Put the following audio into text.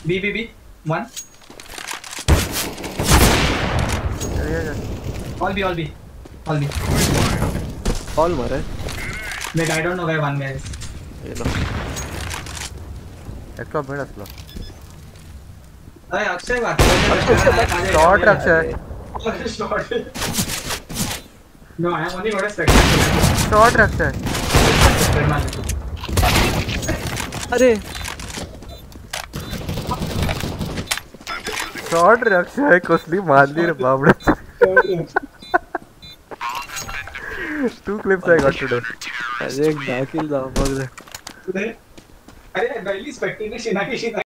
B. One. All B. All मारे. Wait, I don't know where one guy is. ये लो. एक तो बेड़ा स्लो. अरे अक्षय बात. Shot Akshay. Short. No, I am only got a spectator. Shot Akshay. अरे. शॉट अक्षय कसली मारली रे बाबडे. 2 clips I got today. अरे एक डाकिल दाबग रे. अरे पहली स्पेक्टेटर शिना की शिना